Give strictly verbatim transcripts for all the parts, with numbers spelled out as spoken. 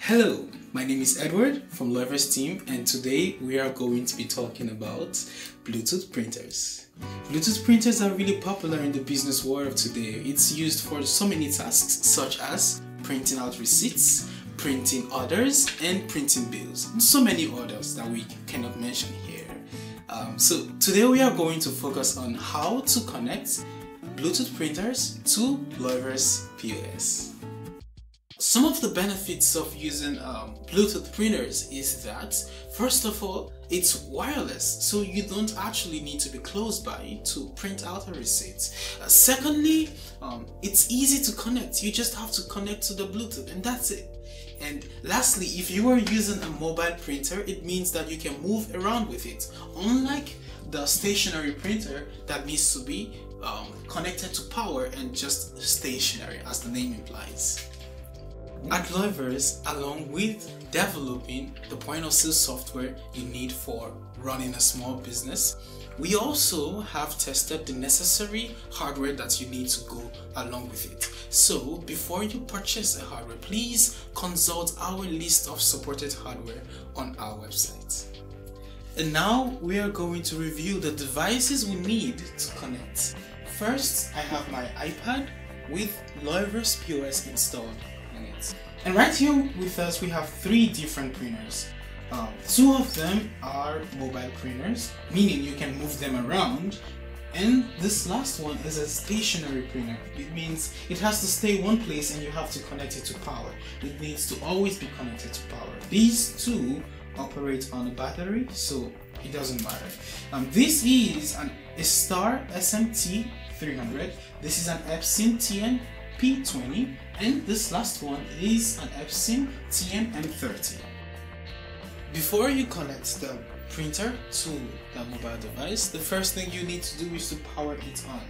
Hello, my name is Edward from Loyverse team, and today we are going to be talking about Bluetooth printers. Bluetooth printers are really popular in the business world today. It's used for so many tasks such as printing out receipts, printing orders, and printing bills, and so many others that we cannot mention here. Um, so today we are going to focus on how to connect Bluetooth printers to Loyverse P O S. Some of the benefits of using um, Bluetooth printers is that, first of all, it's wireless, so you don't actually need to be close by to print out a receipt. Uh, secondly, um, it's easy to connect. You just have to connect to the Bluetooth and that's it. And lastly, if you are using a mobile printer, it means that you can move around with it, unlike the stationary printer that needs to be um, connected to power and just stationary, as the name implies. At Loyverse, along with developing the point-of-sale software you need for running a small business, we also have tested the necessary hardware that you need to go along with it. So before you purchase a hardware, please consult our list of supported hardware on our website. And now we are going to review the devices we need to connect. First, I have my iPad with Loyverse P O S installed. And right here with us we have three different printers. Um, two of them are mobile printers, meaning you can move them around, and this last one is a stationary printer. It means it has to stay one place and you have to connect it to power. It needs to always be connected to power. These two operate on a battery, so it doesn't matter. Um, this is an a Star S M T three hundred. This is an Epson T M P twenty, and this last one is an Epson T M M thirty. Before you connect the printer to the mobile device, the first thing you need to do is to power it on.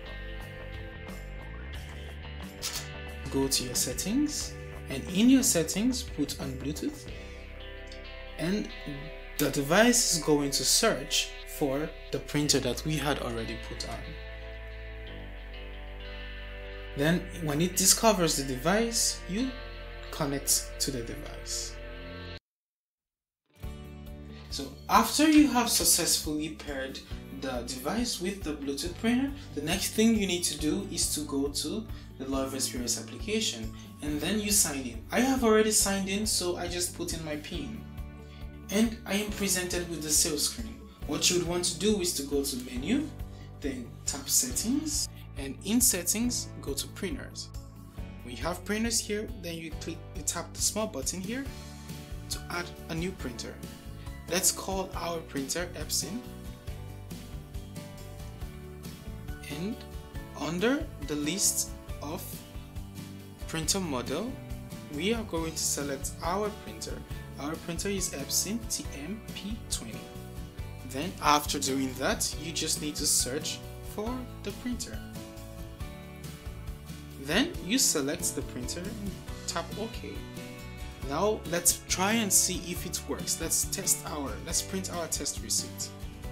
Go to your settings, and in your settings put on Bluetooth, and the device is going to search for the printer that we had already put on. Then when it discovers the device, you connect to the device. So after you have successfully paired the device with the Bluetooth printer, the next thing you need to do is to go to the Loyverse P O S application, and then you sign in. I have already signed in, so I just put in my PIN. And I am presented with the sales screen. What you would want to do is to go to menu, then tap settings, and in settings go to printers. When you have printers here, then you click you tap the small button here to add a new printer. Let's call our printer Epson, and under the list of printer model we are going to select our printer. Our printer is Epson T M P twenty. Then after doing that, you just need to search for the printer. Then you select the printer and tap OK. Now let's try and see if it works. Let's test our, let's print our test receipt.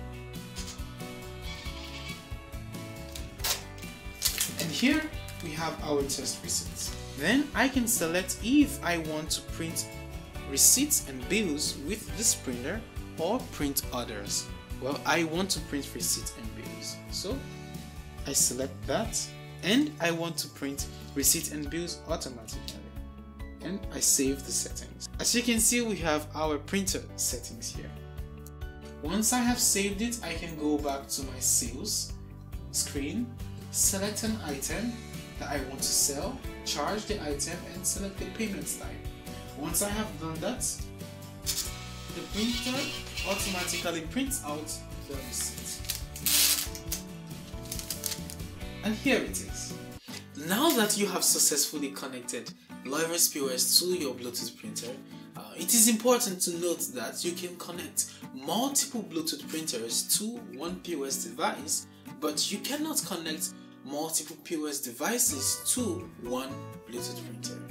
And here we have our test receipts. Then I can select if I want to print receipts and bills with this printer or print others. Well, I want to print receipts and bills, so I select that. And I want to print receipts and bills automatically, and I save the settings. As you can see, we have our printer settings here. Once I have saved it, I can go back to my sales screen, select an item that I want to sell, charge the item, and select the payment type. Once I have done that, the printer automatically prints out the receipt. And here it is. Now that you have successfully connected Loyverse P O S to your Bluetooth printer, uh, it is important to note that you can connect multiple Bluetooth printers to one P O S device, but you cannot connect multiple P O S devices to one Bluetooth printer.